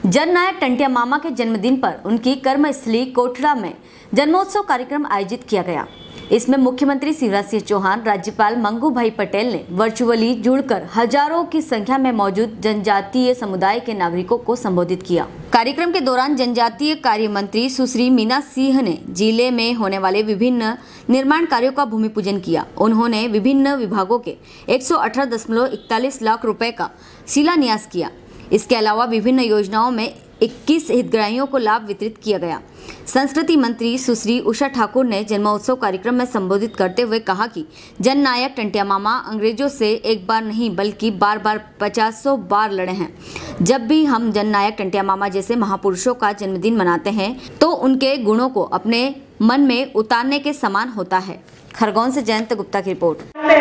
जननायक टंटिया मामा के जन्मदिन पर उनकी कर्मस्थली कोटड़ा में जन्मोत्सव कार्यक्रम आयोजित किया गया। इसमें मुख्यमंत्री शिवराज सिंह चौहान, राज्यपाल मंगू भाई पटेल ने वर्चुअली जुड़कर हजारों की संख्या में मौजूद जनजातीय समुदाय के नागरिकों को संबोधित किया। कार्यक्रम के दौरान जनजातीय कार्य मंत्री सुश्री मीना सिंह ने जिले में होने वाले विभिन्न निर्माण कार्यों का भूमि पूजन किया। उन्होंने विभिन्न विभागों के 118.41 लाख रुपए का शिलान्यास किया। इसके अलावा विभिन्न योजनाओं में 21 हितग्राहियों को लाभ वितरित किया गया। संस्कृति मंत्री सुश्री उषा ठाकुर ने जन्मोत्सव कार्यक्रम में संबोधित करते हुए कहा कि जननायक टंटिया मामा अंग्रेजों से एक बार नहीं बल्कि बार बार 50 बार लड़े हैं। जब भी हम जननायक टंटिया मामा जैसे महापुरुषों का जन्मदिन मनाते हैं तो उनके गुणों को अपने मन में उतारने के समान होता है। खरगोन से जयंत गुप्ता की रिपोर्ट।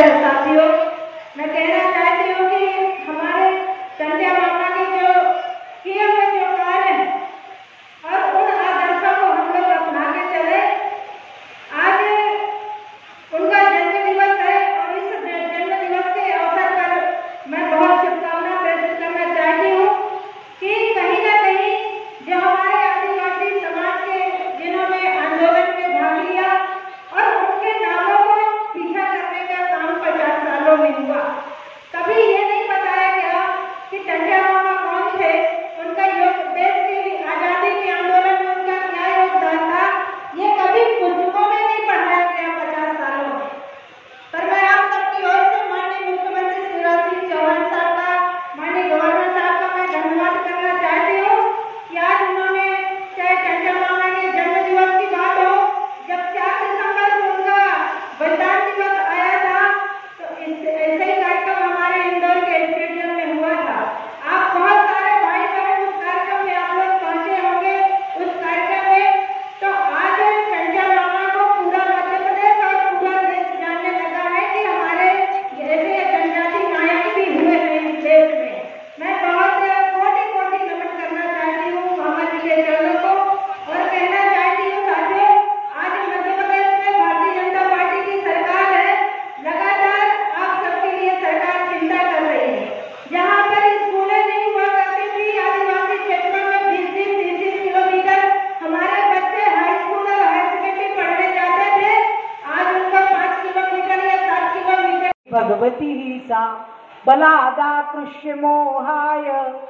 मैं कहना चाहती हूँ कि हमारे टंटिया मामा के जो किए हुए जो कार्य हैं और उन आदर्शों को हम लोग अपना के चले। आज उनका जन्म दिवस है और इस जन्म दिवस के अवसर पर मैं बहुत शुभकामनाएं प्रेषित करना चाहती हूँ कि कहीं ना कहीं जो हमारे आदिवासी समाज के जिन्होंने आंदोलन में भाग लिया और उनके नामों को पीछा करने का काम 50 सालों में हुआ, कभी ये नहीं बताया गया कि टंटिया मामा कौन थे, उनका देश की आजादी के आंदोलन में उनका क्या योगदान था, ये कभी पुस्तकों में नहीं पढ़ाया गया 50 सालों में। पर मैं आप सबकी ओर से माननीय मुख्यमंत्री शिवराज सिंह चौहान साहब का, माननीय गवर्नर साहब का मैं धन्यवाद करना चाहती हूँ कि आज उन्होंने चाहे टंटिया मामा के जन्म दिवस की बात हो, जब 4 दिसंबर को उनका बलिदान दिवस आया था तो ऐसे ही कार्यक्रम हमारे इंदौर के स्टेडियम में हुआ था। आप बहुत सारे भाई बहन उस कार्यक्रम में आप लोग पहुंचे होंगे। उस कार्यक्रम में तो आज टंटिया मामा को पूरा मध्य प्रदेश और पूरा देश जानने लगा है कि हमारे ऐसे जनजाति नायक भी हुए हैं इस देश में। मैं बहुत कोटि नमन करना चाहती हूँ मामा जी के चरणों को और कहना चाहती हूँ साथियों, आज मध्य प्रदेश में भारतीय जनता पार्टी की सरकार है। लगातार आप सबके लिए सरकार चिंता कर रही है। जहाँ पर स्कूलें नहीं हुआ करती थी आदिवासी क्षेत्रों में 20-30 किलोमीटर हमारे बच्चे हाई स्कूल और हायर सेकेंडरी पढ़ने जाते थे, आज उनको 5 किलोमीटर या 7 किलोमीटर। भगवती ही सा बलादा कृष्य मोहाय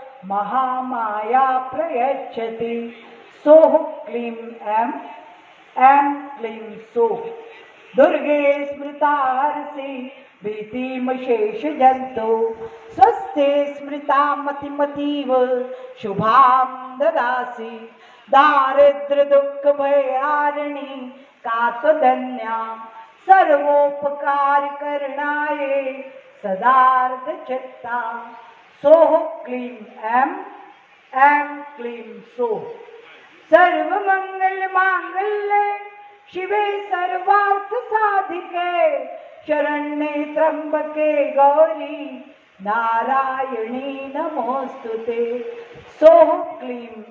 महामाया प्रयच्छति सोह क्लीं ऐं क्लीं सोह दुर्गे स्मृता हर्षि भीतिमशेष जंतो स्वस्ते स्मृता मतिमतीव शुभां ददासि दारिद्र्य दुःख भयारिणी कातधन्यां सर्वोपकार करणाय सदार्थ चित्ता सोह क्लीं ऐं क्लीं सोह सर्वमंगल मांगल्ये शिवे सर्वार्थ साधिके शरण्ये त्र्यंबके गौरी नारायणी नमोस्तुते सोह क्लीं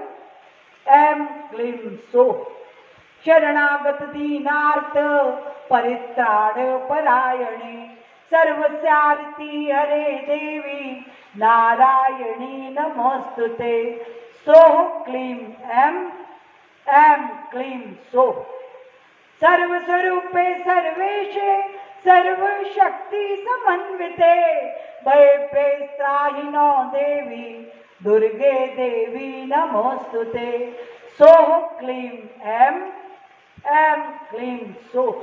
ऐं क्लीं सोह शरणागत दीनार्थ परित्राण परायणे सर्वस्यार्ति हरे देवी नारायणी नमोस्तुते सोह क्लीं ऐं क्लीं सोह सर्वस्वरूपे सर्वेशे सर्वशक्ति समन्विते भयभ्ये त्राहिनो देवी दुर्गे देवी नमोस्तुते सोह क्लीं ऐं क्लीं सोह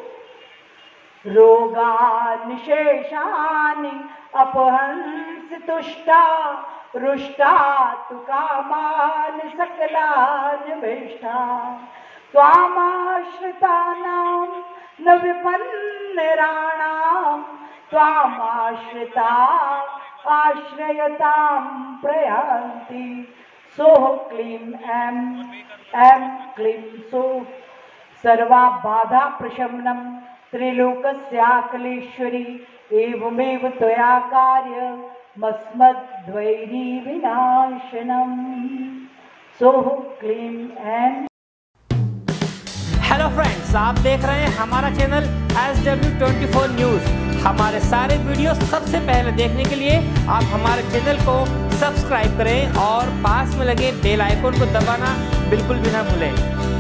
रोगान् शेषान् अपहंसि तुष्टा रुष्टा तु कामान् सकलान् भीष्टान् त्वामाश्रितानां न विपन्नराणां त्वामाश्रिता आश्रयतां प्रयान्ति सोह क्लीं ऐं क्लीं सोह सर्वा बाधा प्रशमनं त्रिलोकस्याखिलेश्वरी एवमेव त्वया कार्यमस्मद्वैरी विनाशनम् सोह क्लीं ऐं। हेलो फ्रेंड्स, आप देख रहे हैं हमारा चैनल SW24 न्यूज़। हमारे सारे वीडियो सबसे पहले देखने के लिए आप हमारे चैनल को सब्सक्राइब करें और पास में लगे बेल आइकन को दबाना बिल्कुल भी ना भूलें।